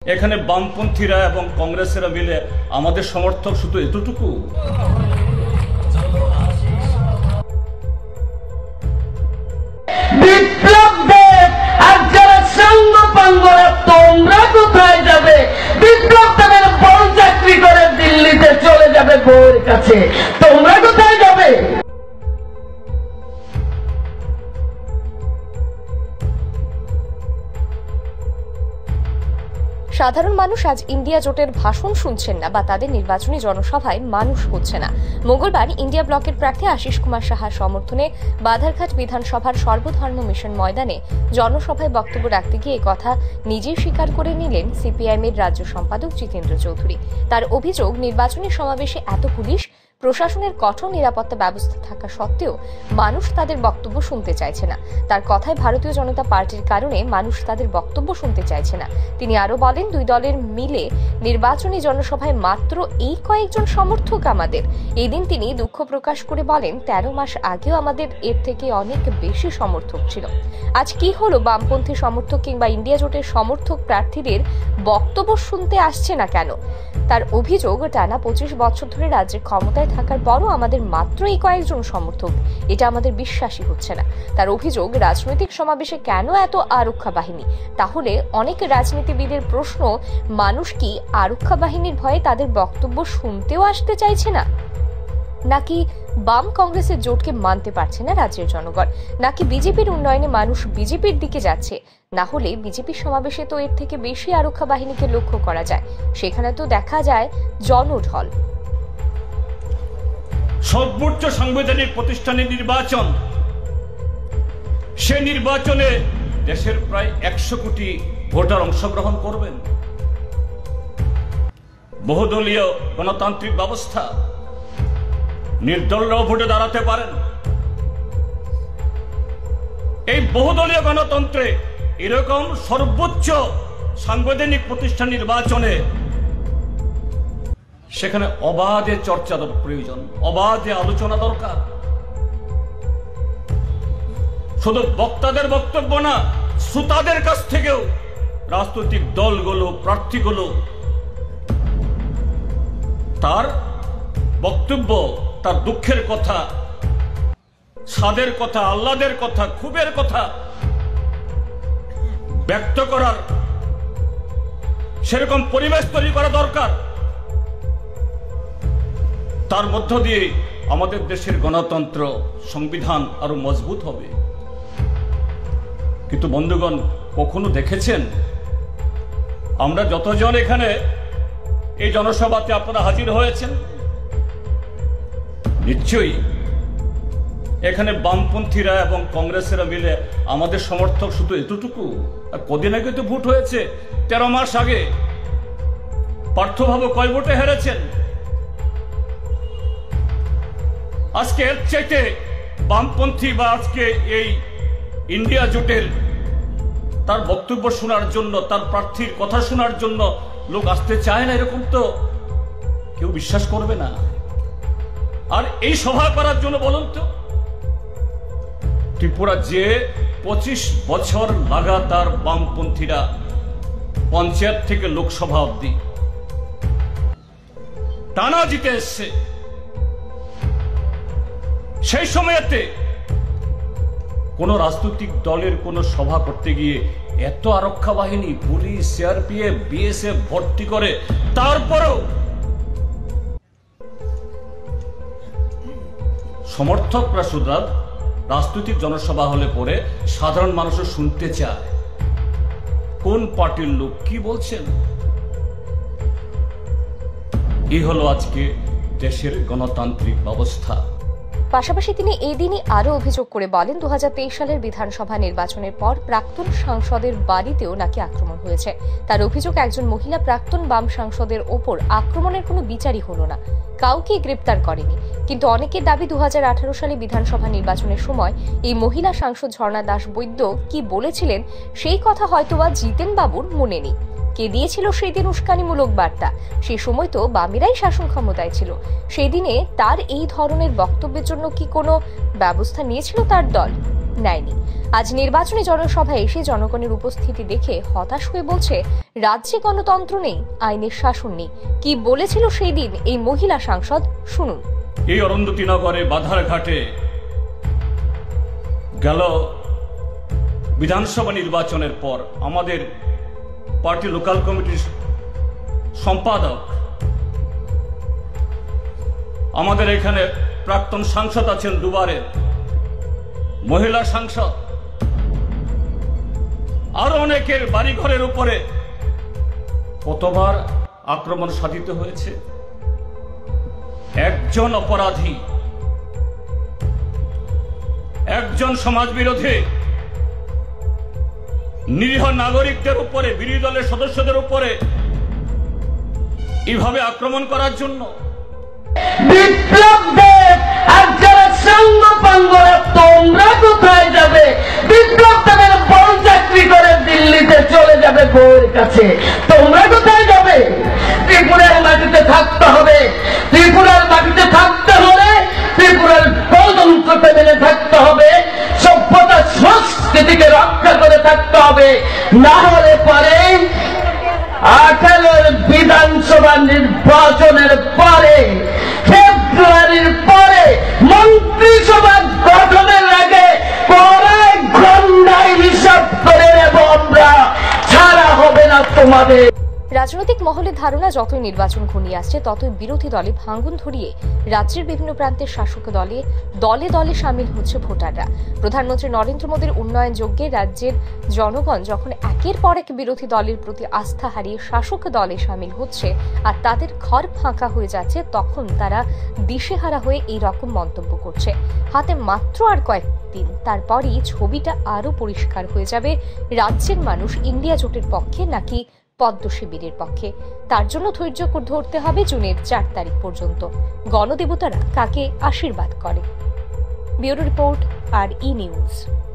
এখানে বামপন্থীরা এবং কংগ্রেসেরা মিলে আমাদের সমর্থক শুধু এতটুকু। আর যারা সাঙ্গপাঙ্গরা তোমরা কোথায় যাবে? বিপ্লব তাদের বড় চাকরি করে দিল্লিতে চলে যাবে বউয়ের কাছে, তোমরা কোথায় যাবে? সাধারণ মানুষ আজ ইন্ডিয়া জোটের ভাষণ শুনছেন না বা তাদের নির্বাচনী জনসভায় মানুষ হচ্ছে না। মঙ্গলবার ইন্ডিয়া ব্লকের প্রার্থী আশিস কুমার সাহার সমর্থনে বাধারঘাট বিধানসভার সর্বধর্ম মিশন ময়দানে জনসভায় বক্তব্য রাখতে গিয়ে কথা নিজেই স্বীকার করে নিলেন সিপিআইএম-এর রাজ্য সম্পাদক জিতেন্দ্র চৌধুরী। তার অভিযোগ, নির্বাচনী সমাবেশে এত পুলিশ প্রশাসনের কঠোর নিরাপত্তা ব্যবস্থা থাকা সত্ত্বেও মানুষ তাদের বক্তব্য শুনতে চাইছে না। তার কথায় ভারতীয় জনতা পার্টির কারণে মানুষ তাদের বক্তব্য শুনতে চাইছে না। তিনি আরো বলেন, দুই দলের মিলে নির্বাচনী জনসভায় মাত্র এই কয়েকজন সমর্থক আমাদের। এই দিন তিনি দুঃখ প্রকাশ করে বলেন, 13 মাস আগেও আমাদের এর থেকে অনেক বেশি সমর্থক ছিল। আজ কি হলো, বামপন্থী সমর্থক কিংবা ইন্ডিয়া জোটের সমর্থক প্রার্থীদের বক্তব্য শুনতে আসছে না কেন? তার অভিযোগ, টানা 25 বছর ধরে রাজ্যের ক্ষমতায় থাকার পরও আমাদের মাত্র এই কয়েকজন সমর্থক, এটা আমাদের বিশ্বাসই হচ্ছে না। তার অভিযোগ, রাজনৈতিক সমাবেশে কেন এত আরক্ষা বাহিনী? তাহলে অনেক রাজনীতিবিদের প্রশ্ন, মানুষ কি আরক্ষা বাহিনীর ভয়ে তাদের বক্তব্য শুনতেও আসতে চাইছে না? নাকি বাম কংগ্রেসের জোটকে মানতে পারছে না রাজ্যের জনগণ? নাকি বিজেপির উন্নয়নে মানুষ বিজেপির দিকে যাচ্ছে? না হলে বিজেপির সমাবেশে তো এর থেকে বেশি আরক্ষা বাহিনীকে লক্ষ্য করা যায়, সেখানে তো দেখা যায় জনঢল। সর্বোচ্চ সাংবিধানিক প্রতিষ্ঠানের নির্বাচন, সে নির্বাচনে দেশের প্রায় 100 কোটি ভোটার অংশগ্রহণ করবেন। বহুদলীয় গণতান্ত্রিক ব্যবস্থা, নির্দলরাও ভোটে দাঁড়াতে পারেন। এই বহুদলীয় গণতন্ত্রে এরকম সর্বোচ্চ সাংবিধানিক প্রতিষ্ঠান নির্বাচনে সেখানে অবাধে চর্চার প্রয়োজন, অবাধে আলোচনা দরকার। শুধু বক্তাদের বক্তব্য না, শ্রোতাদের কাছ থেকেও রাজনৈতিক দলগুলো, প্রার্থীগুলো তার বক্তব্য, তার দুঃখের কথা, সাদের কথা, আহ্লাদের কথা, ক্ষোভের কথা ব্যক্ত করার সেরকম পরিবেশ তৈরি করা দরকার। তার মধ্য দিয়ে আমাদের দেশের গণতন্ত্র, সংবিধান আরো মজবুত হবে। কিন্তু বন্ধুগণ, কখনো দেখেছেন আমরা যতজন এখানে এই জনসভাতে আপনারা হাজির হয়েছেন, নিশ্চয়ই এখানে বামপন্থীরা এবং কংগ্রেসেরা মিলে আমাদের সমর্থক শুধু এতটুকু? আর কদিন আগে তো ভোট হয়েছে, 13 মাস আগে পার্থভাবে কয় ভোটে হেরেছেন। আজকে এর চাইতে বামপন্থী বা আজকে এই ইন্ডিয়া জোটের তার বক্তব্য শোনার জন্য, তার প্রার্থীর কথা শোনার জন্য লোক আসতে চায় না, এরকম তো কেউ বিশ্বাস করবে না। আর এই সভা করার জন্য বলুন তো, ত্রিপুরা যে 25 বছর লাগাতার বামপন্থীরা পঞ্চায়েত থেকে লোকসভা অবধি টানা জিতে এসছে, সেই সময়তে কোন রাজনৈতিক দলের কোন সভা করতে গিয়ে এত আরক্ষা বাহিনী, পুলিশ, সিআরপিএফ, বিএসএফ ভর্তি করে, তারপরেও সমর্থকরা শুধু রাজনৈতিক জনসভা হলে পরে সাধারণ মানুষও শুনতে চায় কোন পার্টির লোক কি বলছেন। এই হলো আজকে দেশের গণতান্ত্রিক ব্যবস্থা। পাশাপাশি তিনি এই দিনই আরো অভিযোগ করে বলেন, 2023 সালের বিধানসভা নির্বাচনের পর প্রাক্তন সাংসদের বাড়িতেও নাকি আক্রমণ হয়েছে। তার অভিযোগ, একজন মহিলা প্রাক্তন বাম সাংসদের ওপর আক্রমণের কোনো বিচারই হলো না, কাউকে গ্রেপ্তার করেনি। কিন্তু অনেকের দাবি, 2018 সালে বিধানসভা নির্বাচনের সময় এই মহিলা সাংসদ ঝর্ণা দাস বৈদ্য কি বলেছিলেন সেই কথা হয়তোবা জিতেন বাবুর মনে নেই। কে দিয়েছিল সেই দিন উস্কানিমূলক বার্তা? সেই সময় তো বামেরাই শাসন ক্ষমতায় ছিল। সেই দিনে তার এই ধরনের বক্তব্যের জন্য কি কোনো ব্যবস্থা নিয়েছিল তার দল? নেয়নি। আজ নির্বাচনী জনসভায় এসে জনগণের উপস্থিতি দেখে হতাশ হয়ে বলছে রাজ্যে গণতন্ত্র নেই, আইনের শাসন নেই। কি বলেছিল সেই দিন এই মহিলা সাংসদ, শুনুন। এই অরুন্ধতিনগরে বাধারঘাটে গেল বিধানসভা নির্বাচনের পর আমাদের পার্টি লোকাল কমিটির সম্পাদক, আমাদের এখানে প্রাক্তন সাংসদ আছেন দুবারের, মহিলা সাংসদ, আরো অনেকের বাড়িঘরের উপরে কতবার আক্রমণ সাধিত হয়েছে। একজন অপরাধী, একজন সমাজ বিরোধী নিরীহ নাগরিকদের উপরে, বিরোধী দলের সদস্যদের উপরে এইভাবে আক্রমণ করার জন্য বিপ্লবদের আর যারা সাঙ্গপাঙ্গরা তোমরা কোথায় যাবে? বিপ্লবদের বড় চাকরি করে দিল্লিতে চলে যাবে বউয়ের কাছে, তোমরা কোথায় যাবে? ত্রিপুরার মাটিতে থাকতে হবে, ত্রিপুরার মাটিতে থাকতে হলে ত্রিপুরার গণতন্ত্রকে মেনে থাকতে হবে, সভ্যতা সংস্কৃতিকে রক্ষা করে থাকতে হবে। না হলে পরে 18 বিধানসভা নির্বাচনের পরে, ফেব্রুয়ারির পরে, মন্ত্রিসভা গঠনের আগে কড়াই ঘন্টায় হিসাব করে নেব আমরা, ছাড়া হবে না তোমাদের। রাজনৈতিক মহলের ধারণা যতই নির্বাচন ঘনিয়ে আসছে ততই বিরোধী দলে ভাঙন ধরিয়ে রাজ্যের বিভিন্ন প্রান্তের শাসক দলে দলে দলে সামিল হচ্ছে ভোটাররা। প্রধানমন্ত্রী নরেন্দ্র মোদীর উন্নয়ন যজ্ঞে রাজ্যের জনগণ যখন একের পর এক বিরোধী দলের প্রতি আস্থা হারিয়ে শাসক দলে সামিল হচ্ছে আর তাদের ঘর ফাঁকা হয়ে যাচ্ছে, তখন তারা দিশেহারা হয়ে এই রকম মন্তব্য করছে। হাতে মাত্র আর কয়েকদিন, তারপরই ছবিটা আরো পরিষ্কার হয়ে যাবে রাজ্যের মানুষ ইন্ডিয়া জোটের পক্ষে নাকি পদ্ম শিবিরের পক্ষে। তার জন্য ধৈর্য ধরতে হবে জুনের 4 তারিখ পর্যন্ত। গণদেবতারা কাকে আশীর্বাদ করে। ব্যুরো রিপোর্ট, আর ই নিউজ।